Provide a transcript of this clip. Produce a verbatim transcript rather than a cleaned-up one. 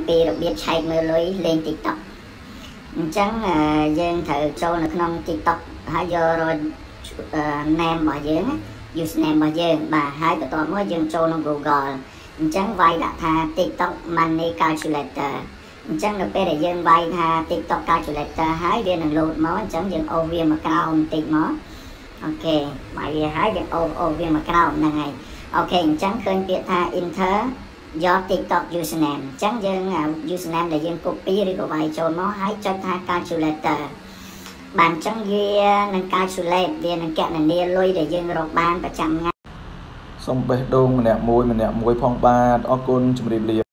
ពីរបៀបឆែកមើលលុយលេង TikTok អញ្ចឹងយើងត្រូវចូលនៅក្នុង TikTok ហើយយករក name របស់យើង username របស់យើងបាទហើយបន្ទាប់មកយើងចូលក្នុង Google អញ្ចឹងវាយដាក់ថា TikTok Money Calculator អញ្ចឹងនៅពេលដែលយើងវាយថា TikTok Calculator ហើយវានឹង load មកអញ្ចឹងយើងអូសវាមកក្រោមបន្តិចមកអូខេវាយវាហើយយើងអូសអូសវាមកក្រោមហ្នឹងហើយអូខេអញ្ចឹងឃើញពាក្យថា enter your TikTok username អញ្ចឹងយើង username ដែលយើង copy ឬក៏វាយចូលមកហើយចុចថា calculator បានអញ្ចឹងវានឹង calculate វានឹងគណនាលុយដែលយើងរកបានប្រចាំថ្ងៃសូមបេះដូងម្នាក់មួយម្នាក់មួយផងបាទអរគុណជម្រាបលា